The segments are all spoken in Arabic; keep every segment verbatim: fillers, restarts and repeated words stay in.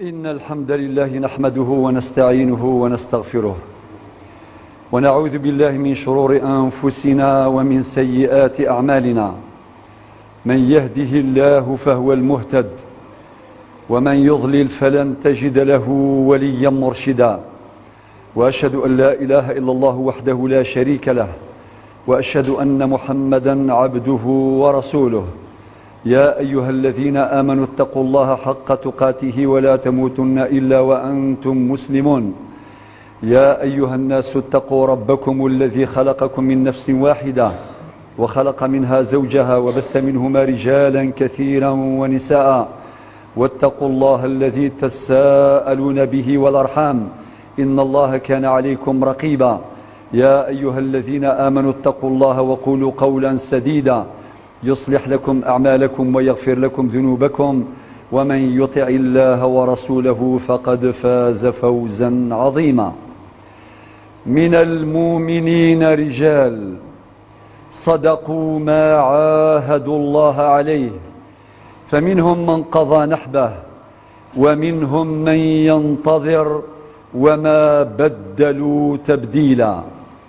إن الحمد لله نحمده ونستعينه ونستغفره ونعوذ بالله من شرور أنفسنا ومن سيئات أعمالنا. من يهده الله فهو المهتد ومن يضلل فلن تجد له وليا مرشدا. وأشهد أن لا إله إلا الله وحده لا شريك له، وأشهد أن محمدا عبده ورسوله. يا أيها الذين آمنوا اتقوا الله حق تقاته ولا تموتن إلا وأنتم مسلمون. يا أيها الناس اتقوا ربكم الذي خلقكم من نفس واحدة وخلق منها زوجها وبث منهما رجالا كثيرا ونساء، واتقوا الله الذي تساءلون به والأرحام إن الله كان عليكم رقيبا. يا أيها الذين آمنوا اتقوا الله وقولوا قولا سديدا يصلح لكم أعمالكم ويغفر لكم ذنوبكم، ومن يطع الله ورسوله فقد فاز فوزا عظيما. من المؤمنين رجال صدقوا ما عاهدوا الله عليه، فمنهم من قضى نحبه ومنهم من ينتظر وما بدلوا تبديلا.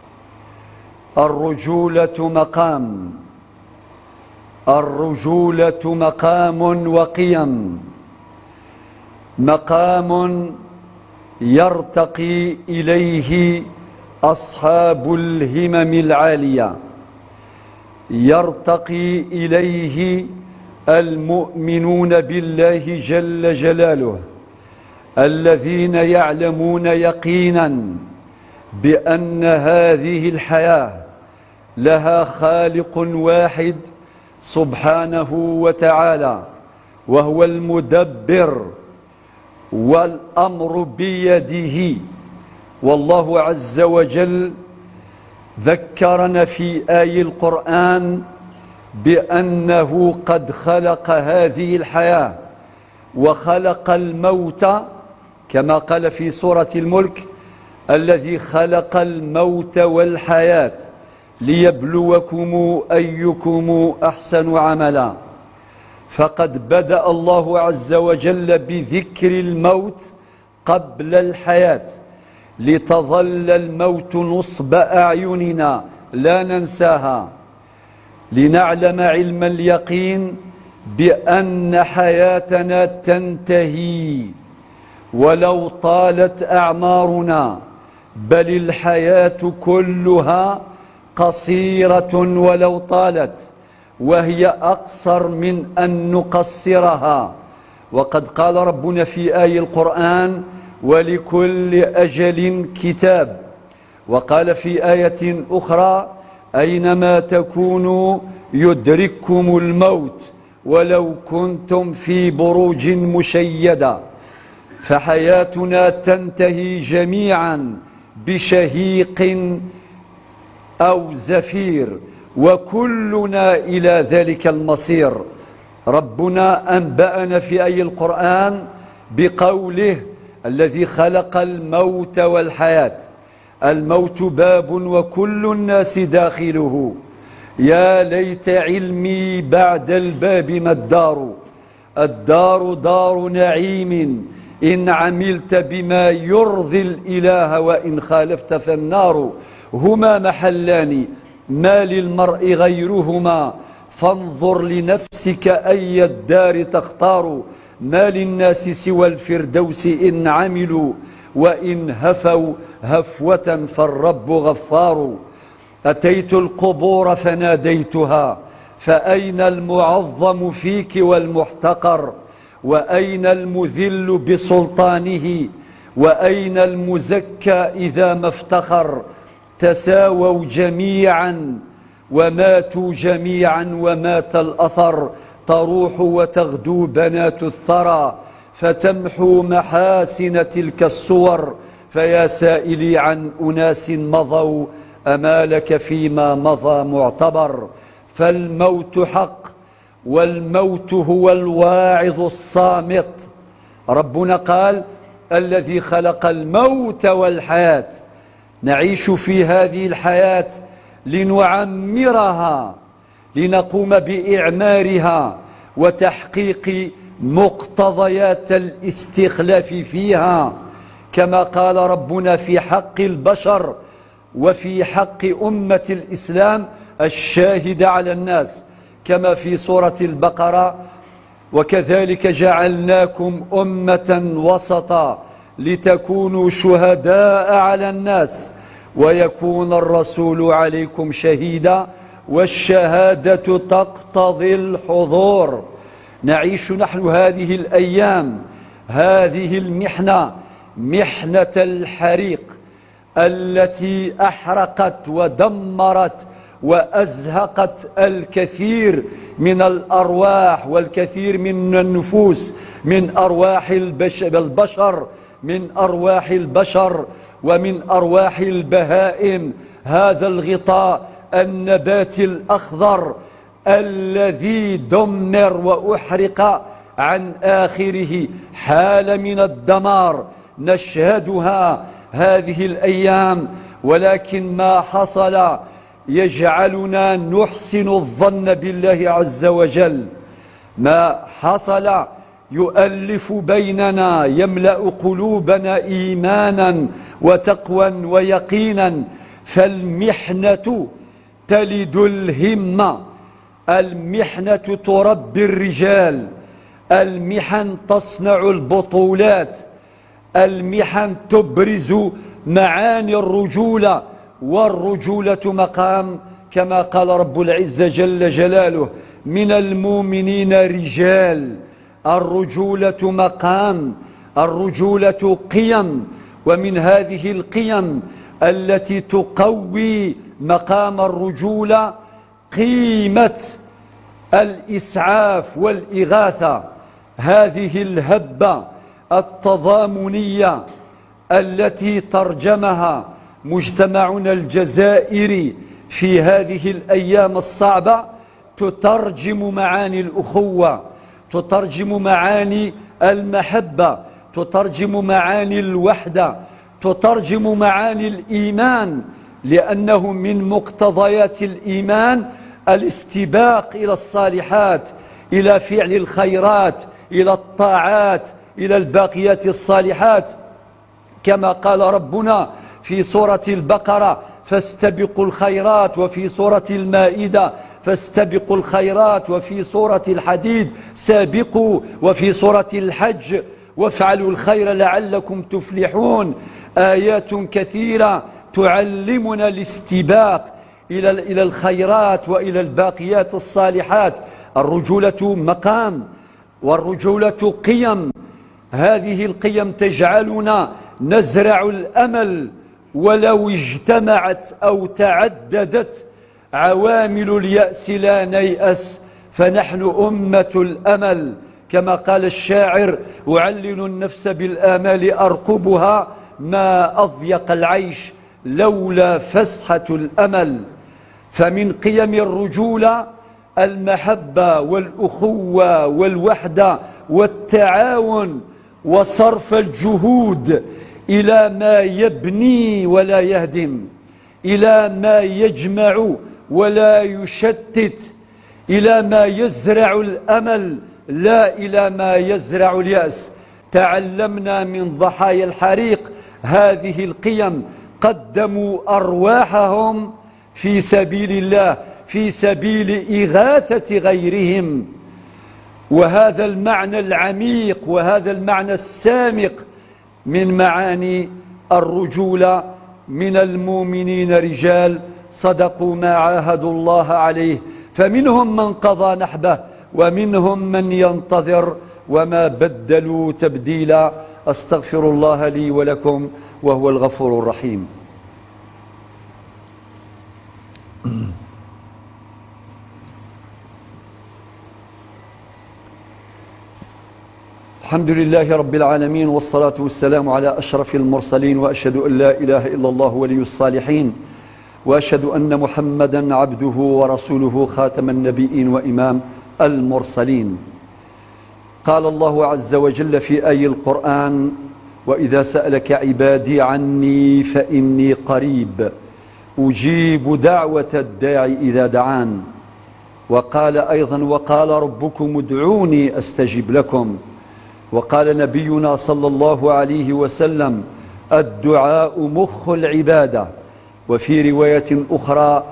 الرجولة مقام الرجولة مقام وقيم، مقام يرتقي إليه أصحاب الهمم العالية، يرتقي إليه المؤمنون بالله جل جلاله، الذين يعلمون يقينا بأن هذه الحياة لها خالق واحد سبحانه وتعالى، وهو المدبر والأمر بيده. والله عز وجل ذكرنا في آي القرآن بأنه قد خلق هذه الحياة وخلق الموت، كما قال في سورة الملك: الذي خلق الموت والحياة ليبلوكم أيكم أحسن عملا. فقد بدأ الله عز وجل بذكر الموت قبل الحياة، لتظل الموت نصب أعيننا لا ننساها، لنعلم علم اليقين بأن حياتنا تنتهي ولو طالت أعمارنا، بل الحياة كلها قصيرة ولو طالت، وهي أقصر من أن نقصرها. وقد قال ربنا في آي القرآن: ولكل أجل كتاب. وقال في آية أخرى: أينما تكونوا يدرككم الموت ولو كنتم في بروج مشيدة. فحياتنا تنتهي جميعا بشهيق أو زفير، وكلنا إلى ذلك المصير. ربنا أنبأنا في آي القرآن بقوله: الذي خلق الموت والحياة. الموت باب وكل الناس داخله، يا ليت علمي بعد الباب ما الدار. الدار دار نعيم إن عملت بما يرضي الإله، وإن خالفت فالنار. هما محلان ما للمرء غيرهما، فانظر لنفسك أي الدار تختار. ما للناس سوى الفردوس إن عملوا، وإن هفوا هفوة فالرب غفار. أتيت القبور فناديتها، فأين المعظم فيك والمحتقر؟ وأين المذل بسلطانه؟ وأين المزكى إذا ما افتخر؟ تساووا جميعا وماتوا جميعا ومات الأثر. تروح وتغدو بنات الثرى، فتمحو محاسن تلك الصور. فيا سائلي عن أناس مضوا، أمالك فيما مضى معتبر. فالموت حق، والموت هو الواعظ الصامت. ربنا قال: الذي خلق الموت والحياة. نعيش في هذه الحياة لنعمرها، لنقوم بإعمارها وتحقيق مقتضيات الاستخلاف فيها، كما قال ربنا في حق البشر وفي حق أمة الإسلام الشاهد على الناس، كما في سورة البقرة: وكذلك جعلناكم أمة وسطا لتكونوا شهداء على الناس ويكون الرسول عليكم شهيدا والشهادة تقتضي الحضور. نعيش نحن هذه الأيام هذه المحنة، محنة الحريق التي أحرقت ودمرت وأزهقت الكثير من الأرواح والكثير من النفوس، من أرواح البشر من أرواح البشر ومن أرواح البهائم. هذا الغطاء النباتي الأخضر الذي دمر وأحرق عن آخره حال من الدمار نشهدها هذه الأيام، ولكن ما حصل يجعلنا نحسن الظن بالله عز وجل. ما حصل يؤلف بيننا، يملأ قلوبنا إيمانا وتقوى ويقينا. فالمحنة تلد الهمة، المحنة تربي الرجال، المحن تصنع البطولات، المحن تبرز معاني الرجولة، والرجولة مقام، كما قال رب العزة جل جلاله: من المؤمنين رجال. الرجولة مقام، الرجولة قيم، ومن هذه القيم التي تقوي مقام الرجولة قيمة الإسعاف والإغاثة، هذه الهبة التضامنية التي ترجمها مجتمعنا الجزائري في هذه الأيام الصعبة، تترجم معاني الأخوة، تترجم معاني المحبة، تترجم معاني الوحدة، تترجم معاني الإيمان، لأنه من مقتضيات الإيمان الاستباق إلى الصالحات، إلى فعل الخيرات، إلى الطاعات، إلى الباقيات الصالحات، كما قال ربنا في سورة البقرة: فاستبقوا الخيرات، وفي سورة المائدة: فاستبقوا الخيرات، وفي سورة الحديد: سابقوا، وفي سورة الحج: وافعلوا الخير لعلكم تفلحون. آيات كثيرة تعلمنا الاستباق إلى إلى الخيرات وإلى الباقيات الصالحات. الرجولة مقام، والرجولة قيم، هذه القيم تجعلنا نزرع الأمل ولو اجتمعت أو تعددت عوامل اليأس لا نيأس، فنحن أمة الأمل، كما قال الشاعر: أعلل النفس بالآمال أرقبها ما أضيق العيش لولا فسحة الأمل. فمن قيم الرجولة المحبة والأخوة والوحدة والتعاون وصرف الجهود إلى ما يبني ولا يهدم، إلى ما يجمع ولا يشتت، إلى ما يزرع الأمل لا إلى ما يزرع اليأس. تعلمنا من ضحايا الحريق هذه القيم، قدموا أرواحهم في سبيل الله، في سبيل إغاثة غيرهم. وهذا المعنى العميق وهذا المعنى السامق من معاني الرجولة: من المؤمنين رجال صدقوا ما عاهدوا الله عليه، فمنهم من قضى نحبه ومنهم من ينتظر وما بدلوا تبديلا. أستغفر الله لي ولكم وهو الغفور الرحيم. الحمد لله رب العالمين، والصلاة والسلام على أشرف المرسلين، وأشهد أن لا إله إلا الله ولي الصالحين، وأشهد أن محمدا عبده ورسوله خاتم النبيين وإمام المرسلين. قال الله عز وجل في آي القرآن: وإذا سألك عبادي عني فإني قريب أجيب دعوة الداعي إذا دعان. وقال أيضا وقال ربكم ادعوني أستجب لكم. وقال نبينا صلى الله عليه وسلم الدعاء مخ العبادة، وفي رواية أخرى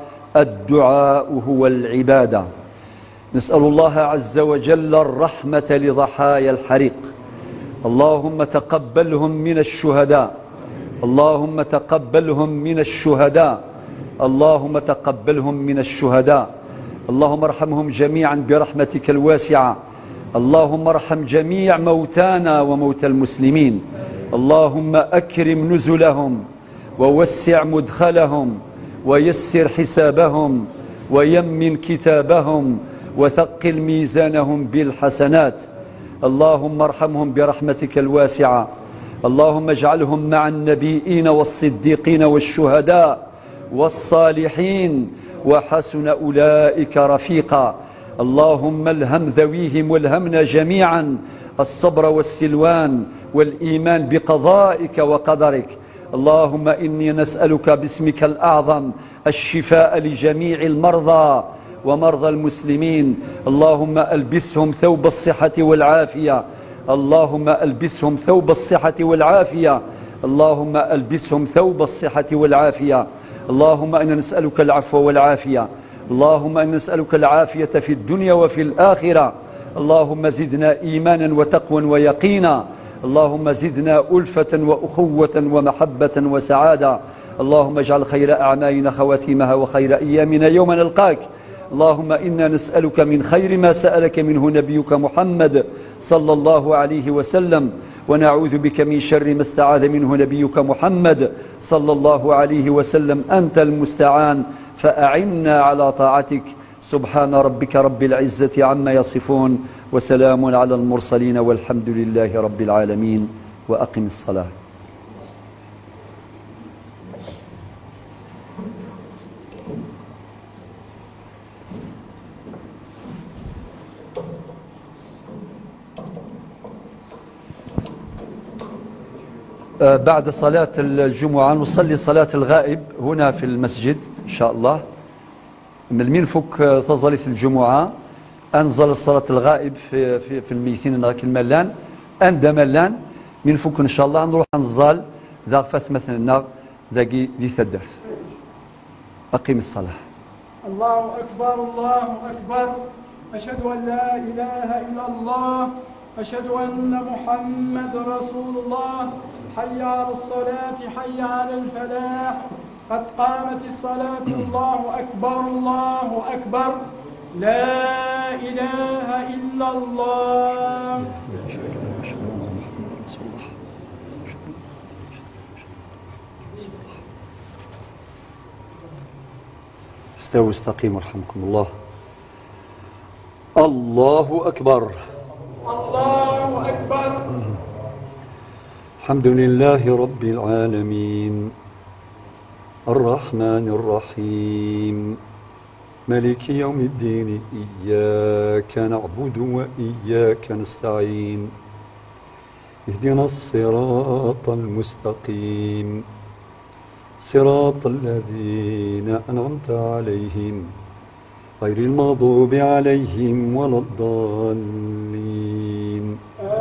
الدعاء هو العبادة. نسأل الله عز وجل الرحمة لضحايا الحريق، اللهم تقبلهم من الشهداء، اللهم تقبلهم من الشهداء، اللهم تقبلهم من الشهداء، اللهم ارحمهم جميعا برحمتك الواسعة، اللهم ارحم جميع موتانا وموتى المسلمين، اللهم أكرم نزلهم ووسع مدخلهم ويسر حسابهم ويمن كتابهم وثقل ميزانهم بالحسنات، اللهم ارحمهم برحمتك الواسعة، اللهم اجعلهم مع النبيين والصديقين والشهداء والصالحين وحسن أولئك رفيقا. اللهم الهم ذويهم والهمنا جميعا الصبر والسلوان والإيمان بقضائك وقدرك. اللهم إني نسألك باسمك الأعظم الشفاء لجميع المرضى ومرضى المسلمين، اللهم ألبسهم ثوب الصحة والعافية، اللهم ألبسهم ثوب الصحة والعافية، اللهم ألبسهم ثوب الصحة والعافية. اللهم إنا نسألك العفو والعافية، اللهم إنا نسألك العافية في الدنيا وفي الآخرة. اللهم زدنا إيمانا وتقوى ويقينا، اللهم زدنا ألفة وأخوة ومحبة وسعادة. اللهم اجعل خير أعمالنا خواتيمها وخير أيامنا يوم نلقاك. اللهم إنا نسألك من خير ما سألك منه نبيك محمد صلى الله عليه وسلم، ونعوذ بك من شر ما استعاذ منه نبيك محمد صلى الله عليه وسلم. أنت المستعان فأعنا على طاعتك. سبحان ربك رب العزة عما يصفون، وسلام على المرسلين، والحمد لله رب العالمين. وأقم الصلاة. بعد صلاة الجمعة نصلي صلاة الغائب هنا في المسجد إن شاء الله. من فك تظلي الجمعة أنزل صلاة الغائب في في في الميتين راك الملان أند ملان من فك إن شاء الله نروح نزال ذا فث مثلنا ذاقي ذي ثدرت. أقيم الصلاة. الله أكبر الله أكبر، أشهد أن لا إله إلا الله، أشهد أن محمد رسول الله، حي على الصلاة حي على الفلاح، قد قامت الصلاة، الله أكبر الله أكبر، لا إله إلا الله. استووا استقيموا رحمكم الله. الله أكبر الله أكبر. الحمد لله رب العالمين الرحمن الرحيم مالك يوم الدين، إياك نعبد وإياك نستعين، اهدنا الصراط المستقيم صراط الذين أنعمت عليهم غير المغضوب عليهم ولا الضالين.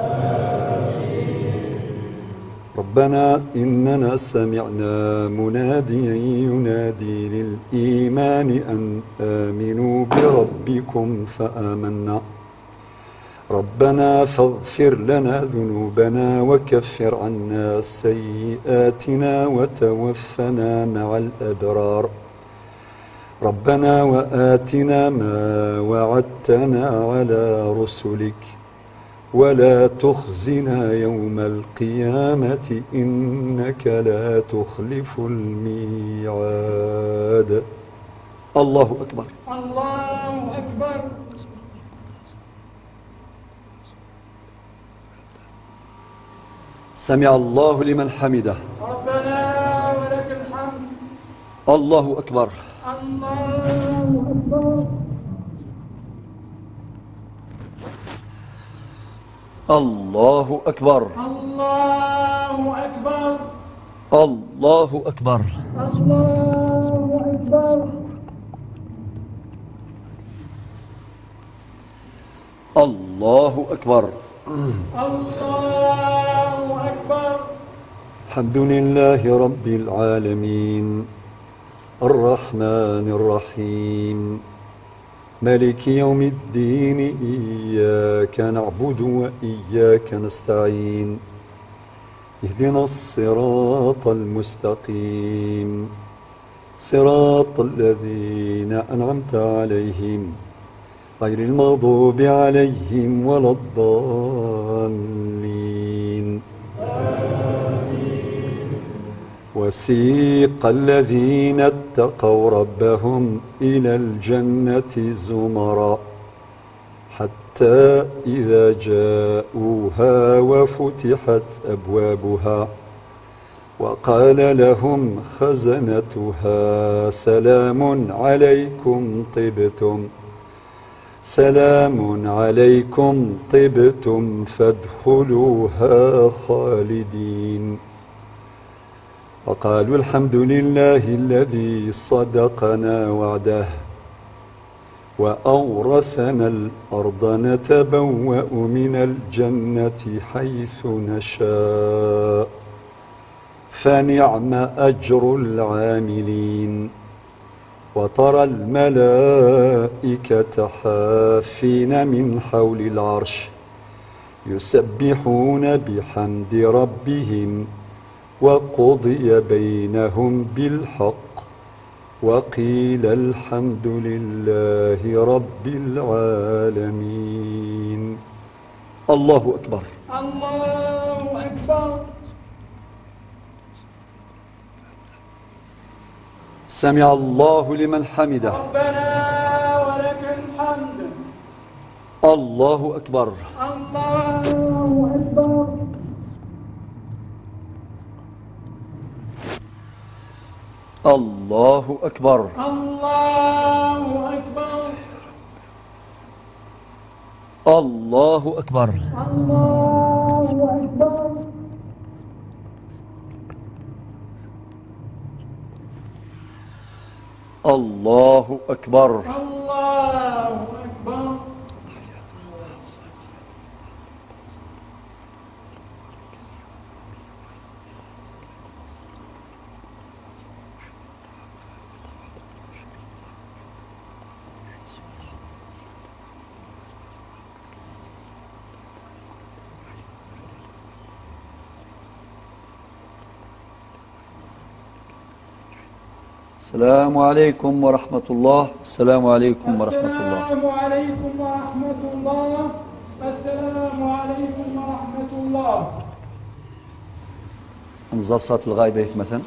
ربنا إننا سمعنا مناديا ينادي للإيمان أن آمنوا بربكم فآمنا، ربنا فاغفر لنا ذنوبنا وكفر عنا سيئاتنا وتوفنا مع الأبرار، ربنا وآتنا ما وعدتنا على رسلك ولا تخزنا يوم القيامة إنك لا تخلف الميعاد. الله أكبر الله أكبر. سمع الله لمن حمده. ربنا ولك الحمد. الله أكبر. الله أكبر. الله أكبر. الله أكبر. الله أكبر. الله أكبر. الله أكبر. الله أكبر. الحمد لله رب العالمين الرحمن الرحيم مالك يوم الدين إياك نعبد وإياك نستعين اهدنا الصراط المستقيم صراط الذين أنعمت عليهم غير المغضوب عليهم ولا الضالين. وسيق الذين اتقوا ربهم إلى الجنة زمرا حتى إذا جاءوها وفتحت أبوابها وقال لهم خزنتها سلام عليكم طبتم سلام عليكم طبتم فادخلوها خالدين. وقالوا الحمد لله الذي صدقنا وعده وأورثنا الأرض نتبوأ من الجنة حيث نشاء فنعم أجر العاملين. وترى الملائكة حافين من حول العرش يسبحون بحمد ربهم وقضي بينهم بالحق وقيل الحمد لله رب العالمين. الله أكبر. الله أكبر. سمع الله لمن حمده. ربنا ولك الحمد. الله أكبر. الله أكبر. الله أكبر. الله أكبر. الله أكبر. الله أكبر. الله أكبر. الله أكبر. السلام عليكم ورحمة الله. السلام عليكم ورحمة الله. السلام عليكم ورحمة الله. السلام عليكم ورحمة الله. انزل صلاة الغائبة مثلا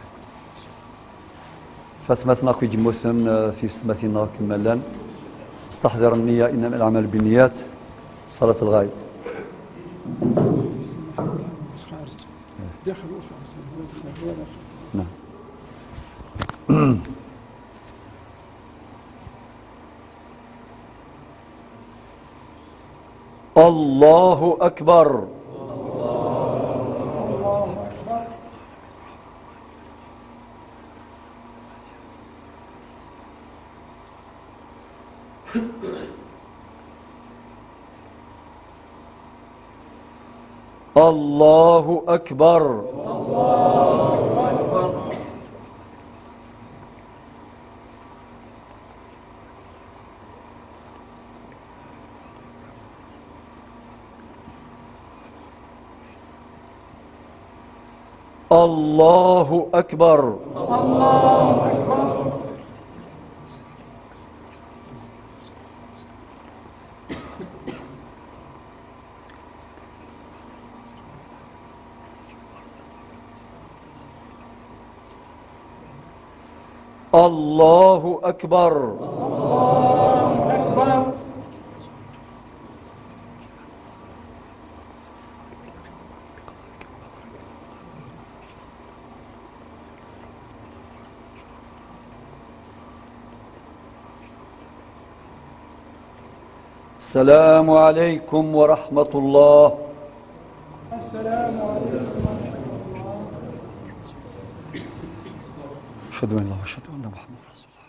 فثمثنا كي جموثن في ستمثنا كمالا استحضر النية إنما الأعمال بالنيات. صلاة الغائب نعم. الله أكبر. الله أكبر. الله أكبر. الله أكبر. الله أكبر. الله أكبر. السلام عليكم ورحمة الله. السلام عليكم ورحمة الله. أشهد أن لا إله إلا الله وأشهد أن محمدا رسول الله.